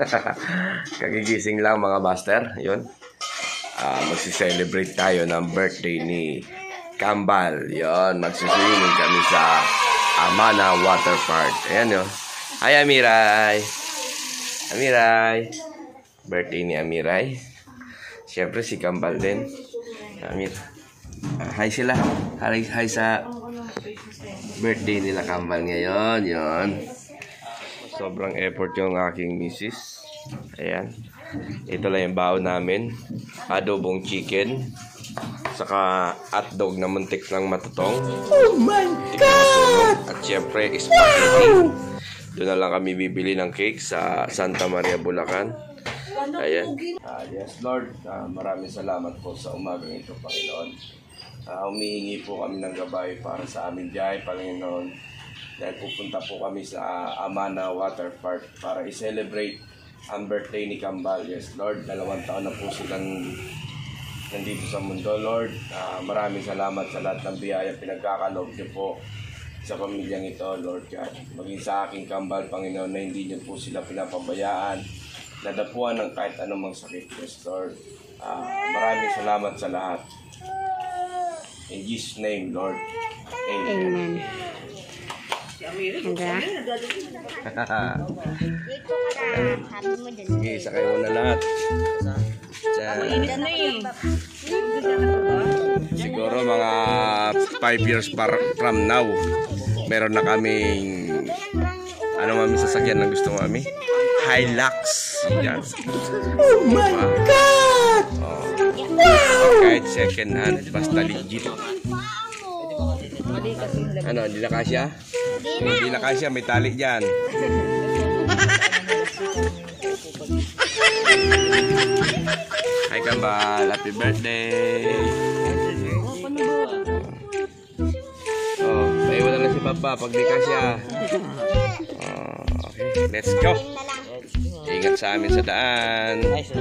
Kagigising lang mga master. Yun. Magsi-celebrate tayo ng birthday ni Kambal. Yun. Magsiswimming kami sa Amana Water Park. Ayan yun. Hi Amiray. Amiray. Birthday ni Amiray. Siyempre si Kambal din. Amir. Hi sila. Hi sa birthday nila Kambal ngayon. Yun. Sobrang effort yung aking misis. Ayan. Ito lang yung baon namin. Adobong chicken. Saka hotdog na muntik ng matutong. Oh my God! At syempre, spaghetti. Doon na lang kami bibili ng cake sa Santa Maria, Bulacan. Ayan. Yes, Lord. Maraming salamat po sa umagang ito, Panginoon. Humihingi po kami ng gabay para sa amin diyan, Panginoon. Dahil pupunta po kami sa Amana Water Park para i-celebrate ang birthday ni Kambal. Yes, Lord. 2 taon na po silang nandito sa mundo, Lord. Maraming salamat sa lahat ng biyaya pinagkakaloob niyo po sa pamilyang ito, Lord God. Maging sa aking Kambal, Panginoon, na hindi niyo po sila pinapabayaan, nadapuan ng kahit anumang sakit. Yes, Lord. Maraming salamat sa lahat. In Jesus' name, Lord. Amen. Sige, sakay mo na lahat. Siguro mga 5 years from now, meron na kaming mami sasakyan na gusto mami? Hilux. Yan. Oh my God! Kahit second hand, basta legit. Hindi na kasya? Hindi na kasya, may tali dyan. Hi Kambal, happy birthday. Maiwan na lang si Papa pag di kasya. Okay, let's go. Ingat sa amin sa daan.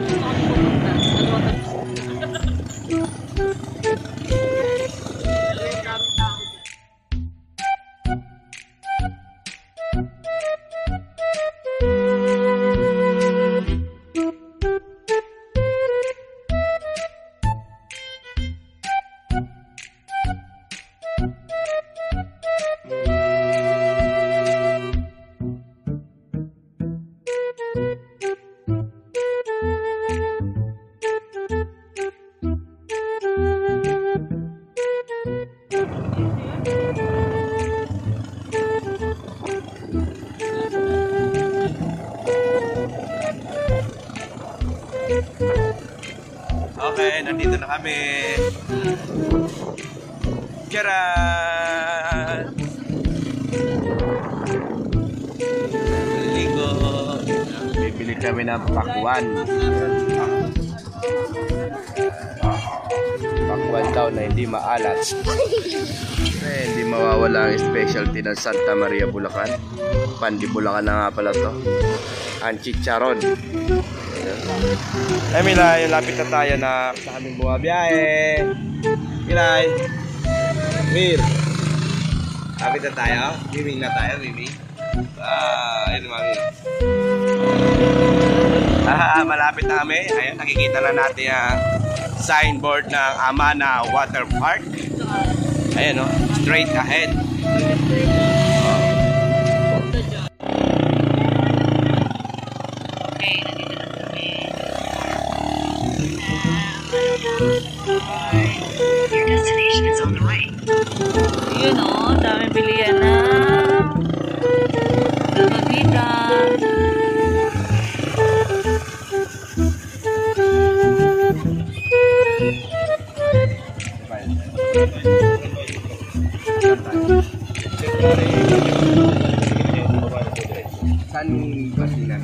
Okay, nandito na kami. Charan! Ligo. Bibili kami ng pakwan. Pakwan daw na hindi maalat. Hindi mawawala ang specialty ng Santa Maria, Bulacan. Pandi Bulacan na nga pala to. Ang chicharon. Milay, lapit na tayo na sa aming bumabiyahe. Milay. Mir. Lapit na tayo. Miming na tayo, miming. Ayun mami. Malapit na kami. Ayun, nakikita na natin ang signboard ng Amana Water Park. Ayun, straight ahead. Your destination is on the right. Yun o, dami bilihan na gagabitan. San Basilan?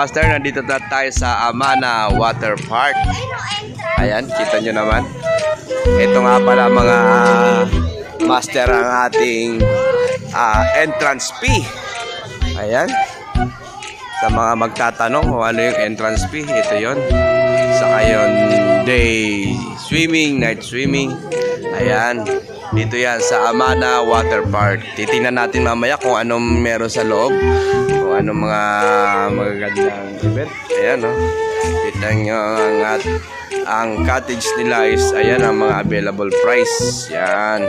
master, nandito na tayo sa Amana Water Park. Ayan, kita nyo naman. Ito nga pala mga master ang ating entrance fee. Ayan. Sa mga magtatanong kung ano yung entrance fee, ito yon. Sa ayon, day swimming, night swimming. Ayan. Dito yan sa Amana Water Park. Titingnan natin mamaya kung anong meron sa loob. Kung anong mga magagandang event. Ayan, no? Kita nyo ang cottage nila is, ayan ang mga available price. Yan.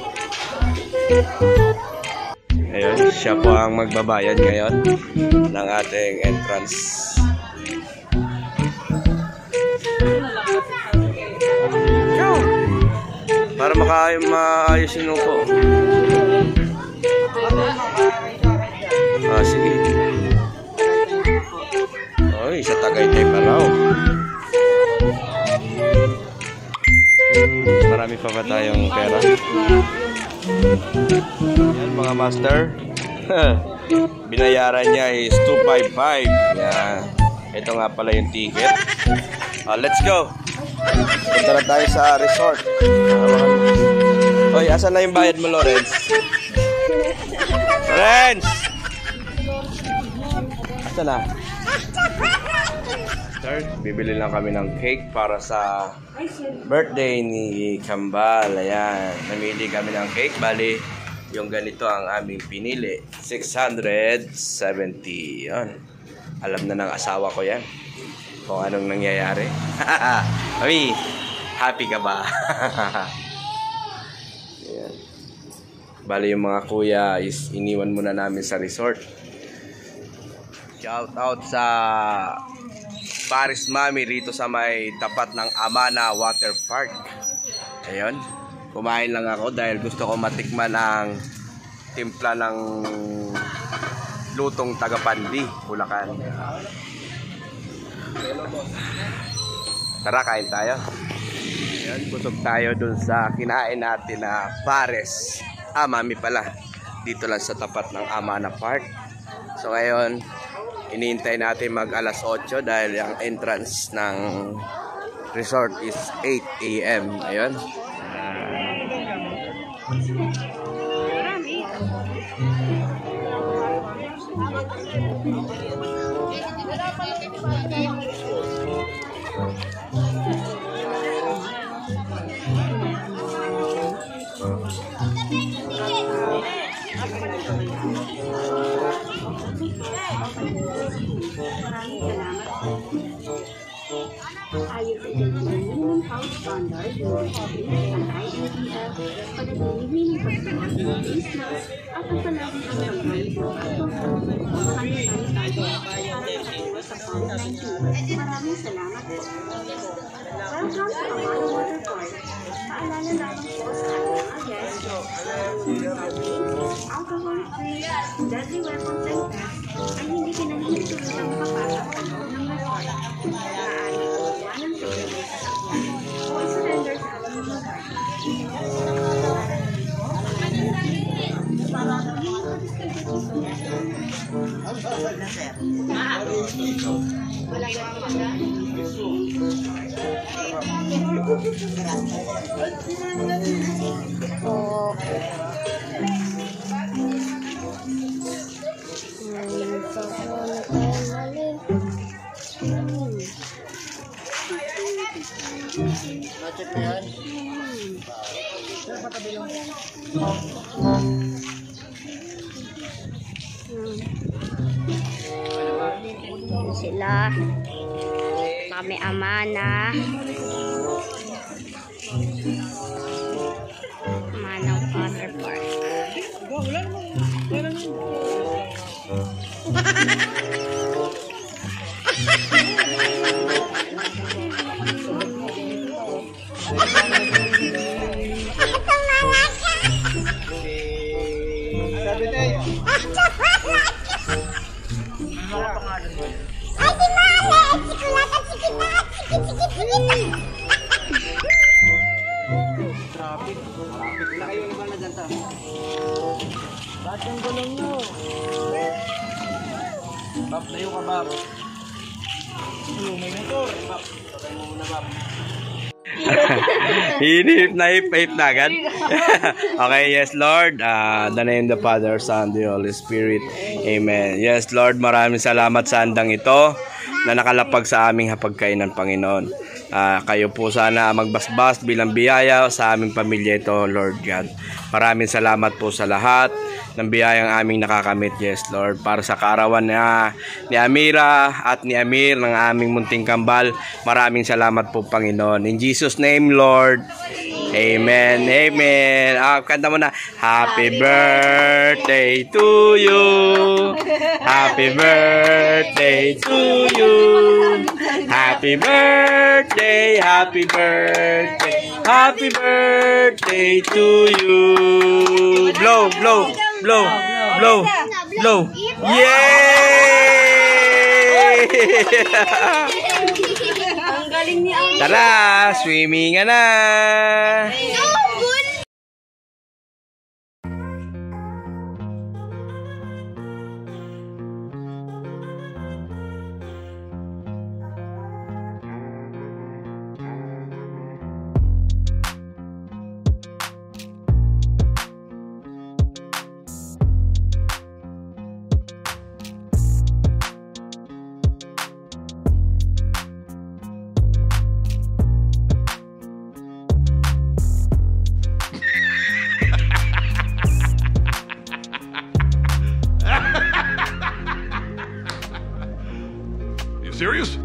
Ayun, siya po ang magbabayad ngayon ng ating entrance. Para maayos yung upo. Sige. Oy, sa Tagaytay pa raw. Marami pa ba tayong pera? Yan mga master. Binayaran niya is 255. Yan. Ito nga pala yung ticket. Let's go. Punta na tayo sa resort. Hoy, asan na yung bayad mo, Lawrence? Lawrence! Asan na? Bibili lang kami ng cake para sa birthday ni Kambal. Ayan. Namili kami ng cake. Bali, yung ganito ang aming pinili. 670. Yan. Alam na ng asawa ko yan. Kung anong nangyayari. Mami, happy ka ba? Ayan. Bali, yung mga kuya is iniwan muna namin sa resort. Shout out sa Paris Mami rito sa may tapat ng Amana Water Park. Ayun. Kumain lang ako dahil gusto ko matikman ang timpla ng lutong Tagapandi, Bulacan. Tara, kain tayo. Ayun, busog tayo dun sa kinain natin na Paris. Mami pala. Dito lang sa tapat ng Amana Park. So ngayon, iniintay natin mag alas 8 dahil ang entrance ng resort is 8 AM. Ayun. Ayon sa minimum house standard ng Republic ng IATF, panatilihin ang pagtuwas ng face mask at ang palaging pagtanggal ng sanitizer para sa COVID-19. Maraming salamat po. Welcome sa Amana Water Park. Paalala lamang po sa ating mga guests, alcohol-free, deadly weapons and pets ay hindi pinahihintulutan makapasok sa loob ng resort. Maaari po iwanan sa inyong sasakyan o i-surrender sa aming lugar. Sila kami Amana Water Park. Bab, tayo ka, Bab. Hinip na hip na agad. Okay, yes Lord. The name of the Father, Son, the Holy Spirit. Amen. Yes Lord, maraming salamat sa handang ito na nakalapag sa aming hapagkainan, Panginoon. Kayo po sana magbasbas bilang biyaya sa aming pamilya ito, Lord God. Maraming salamat po sa lahat ng biyayang aming nakakamit, yes Lord, para sa kaarawan ni Amira at ni Amir ng aming munting kambal. Maraming salamat po, Panginoon. In Jesus' name, Lord. Amen. Amen. Kanta mo na. Happy birthday to you. Happy birthday to you. Happy birthday. Happy birthday. Happy birthday to you. Blow, blow, blow, blow, blow. Yay! Ang galing niya. Tara, swimming na. Serious?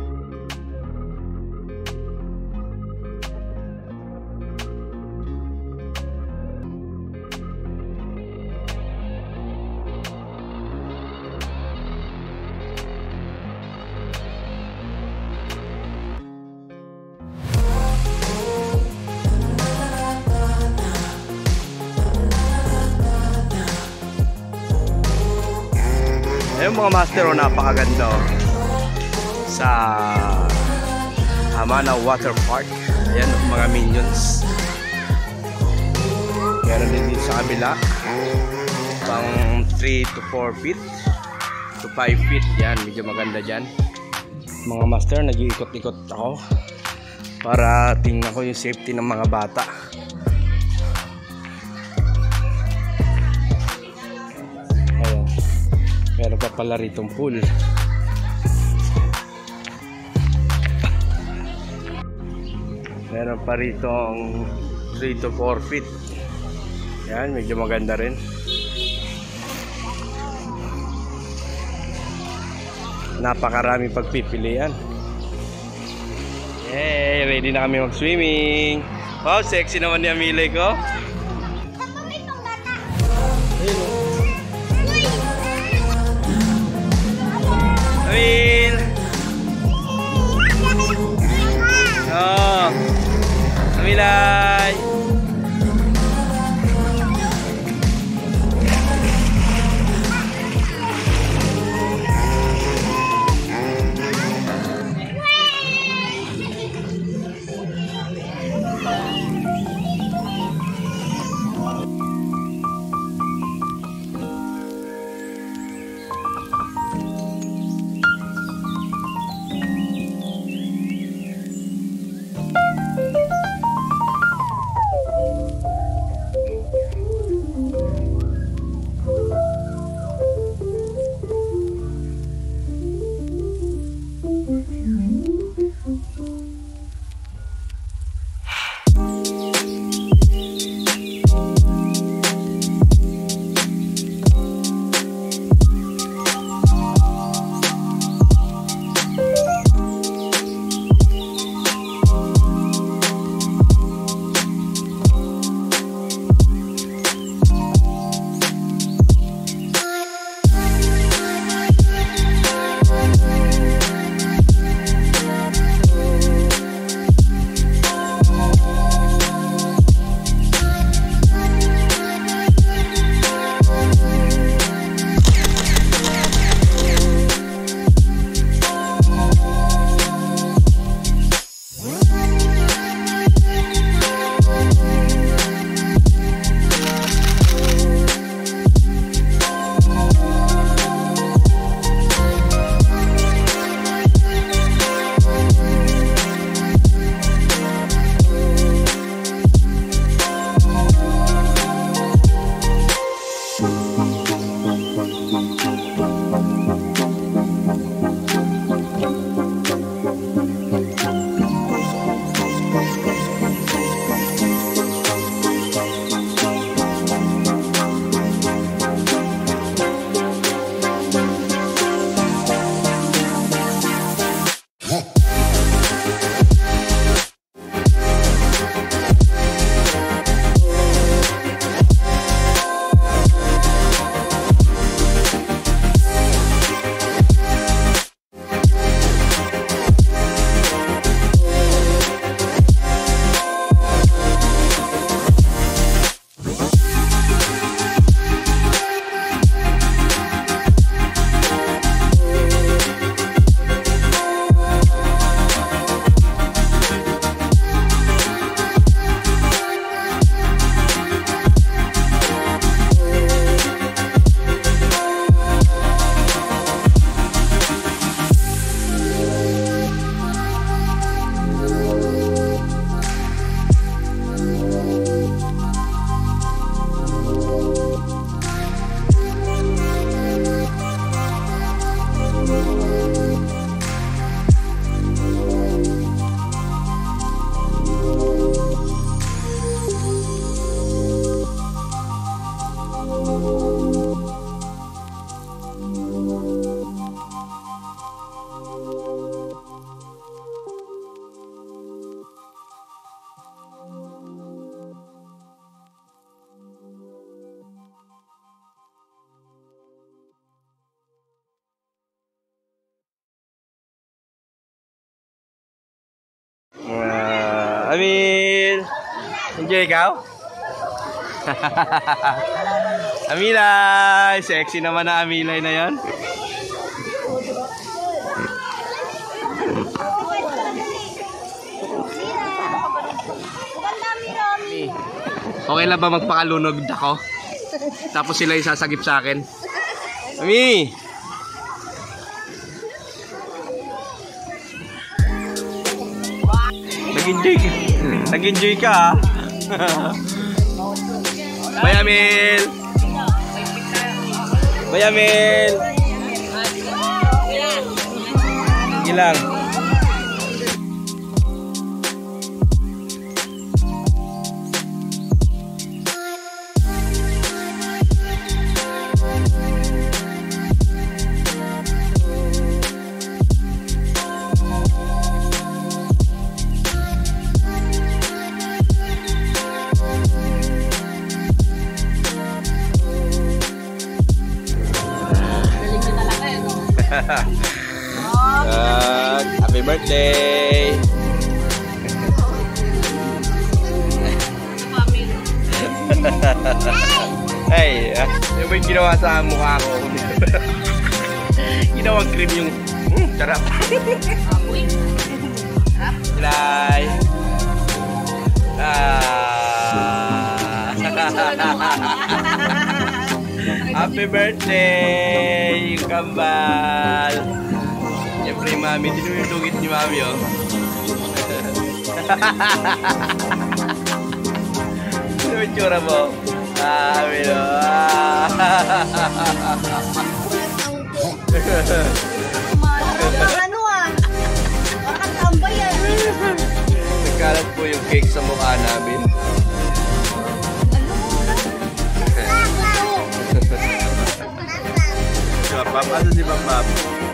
Ayun mga master, napakaganda sa Hamana Water Park. Ayan mga minions. Meron din dito sa kabila pang 3 to 4 feet to 5 feet. Yan, medyo maganda dyan mga master. Nag-iikot-ikot ako para tingnan ko yung safety ng mga bata. Ayan, meron pa pala ritong pool. Meron pa rito ang 3 to 4 feet. Yan, medyo maganda rin. Napakarami pagpipilian. Yay! Ready na kami mag-swimming. Wow, sexy naman ni Amilay ko. Amil! Oh! Amilay! Amil! Enjoy ikaw? Amilay! Sexy naman na Amilay na yan. Okay lang ba magpakalunog ako? Tapos sila yung sasagip sa akin. Ami! Nag-enjoy ka ha? Bye Amil! Bye Amil! Sige lang. Happy birthday! Hey, yung ba yung ginawa sa mukha ko? Ginawang cream yung sarap. Silay! Happy birthday! Yung kambal! Siyempre mami, tinulugit ni mami oh. Ano yung tsura mo? Mami no. Ano ah? Makatambay yan. Nagkalat po yung cake sa mukha namin. Si Papap? Asa si Papap?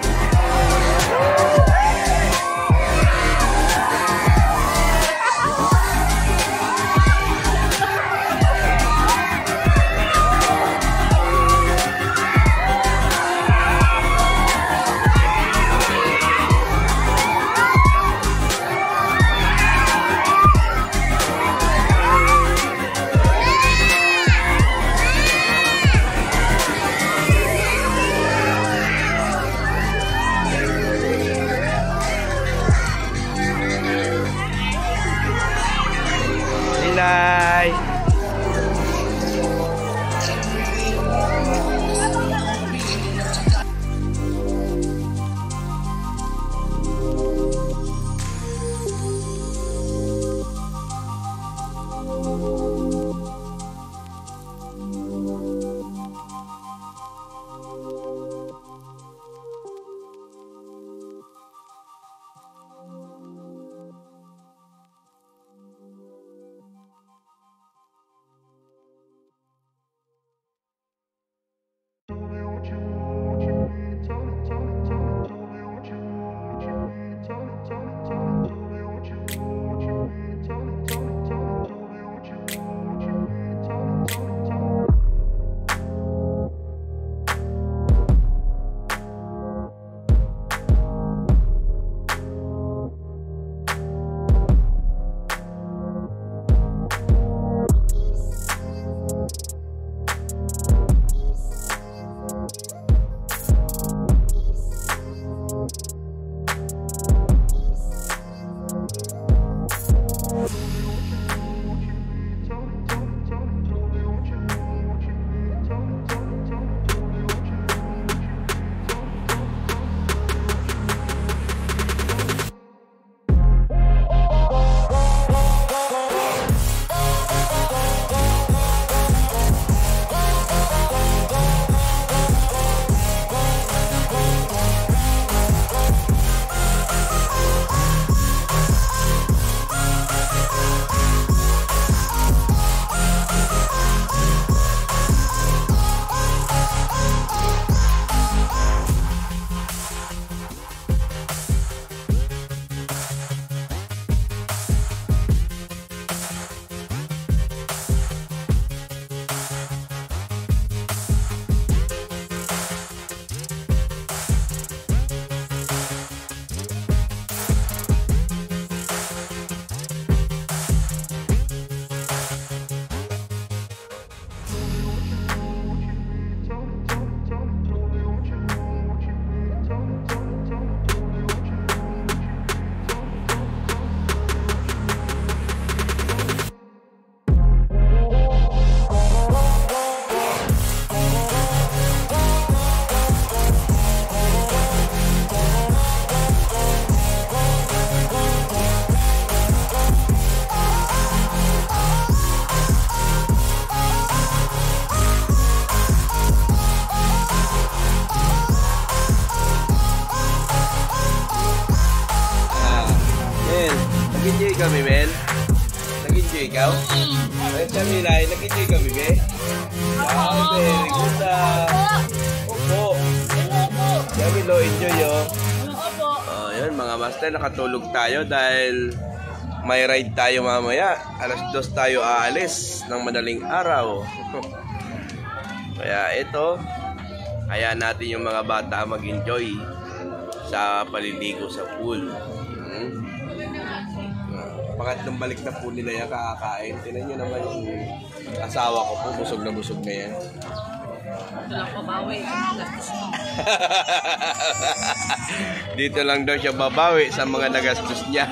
Nilay! Nag-enjoy kami, men. Nag-enjoy ikaw? Ay, Camila, nag-enjoy kami, be? Ay, very good Opo. Camilo, enjoy, oh. Oh, yun, mga master, nakatulog tayo dahil may ride tayo mamaya. Alas 2 tayo aalis ng madaling araw. Kaya ito, hayaan natin yung mga bata mag-enjoy sa paliligo sa pool. Pangatlong balik na po nila yan kakakain. Tinan nyo naman yung asawa ko po, busog na yan. Walang pabawi. Dito lang daw siya babawi sa mga nagastos niya.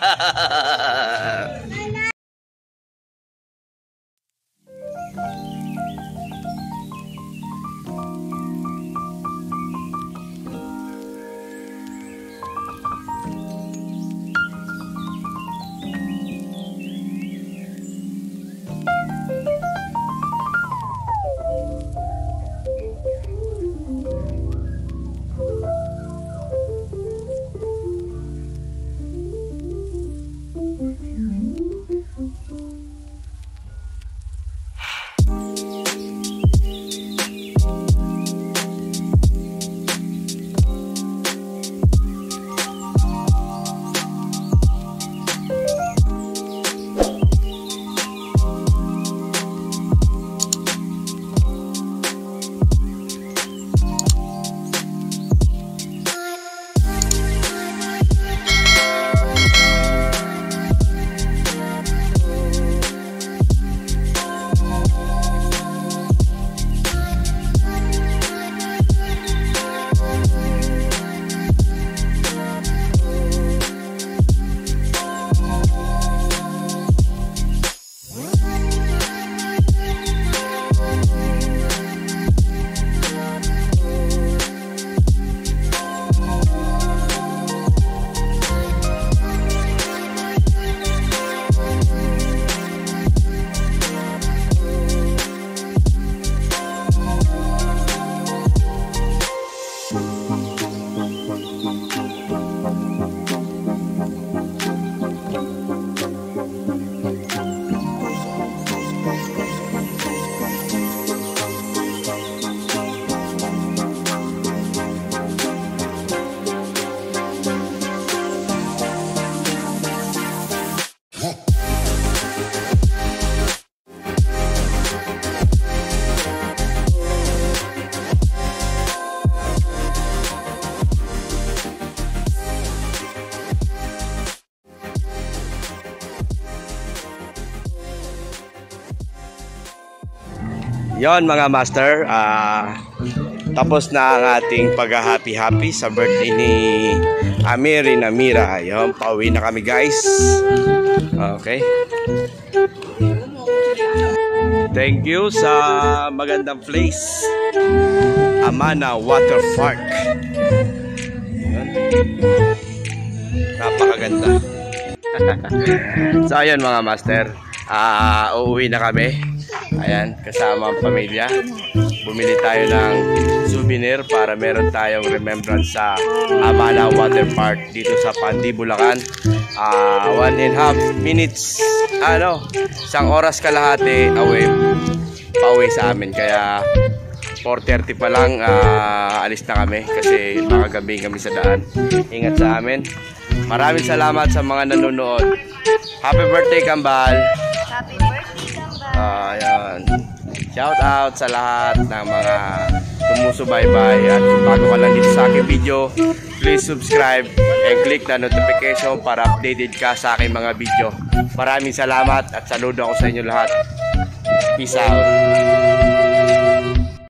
Yon mga master, tapos na ang ating pag-happy-happy sa birthday ni Amiri Namira. Yon, pauwi na kami guys. Okay. Thank you sa magandang place, Amana Water Park. Yon. Napakaganda. So ayun mga master, uuwi na kami. Ayan, kasama ang pamilya. Bumili tayo ng souvenir para meron tayong remembrance sa Amana Water Park dito sa Pandi, Bulacan. 1.5 minutes, isang oras kalahati away, pauwi sa amin. Kaya 4:30 pa lang alis na kami kasi makagabi kami sa daan. Ingat sa amin. Maraming salamat sa mga nanonood. Happy birthday, Kambal! Happy birthday, Kambal! Ayan. Shout out sa lahat ng mga sumusubaybay. At kung bago ka lang dito sa aking video, please subscribe and click na notification para updated ka sa aking mga video. Maraming salamat at saludo ako sa inyo lahat. Peace out.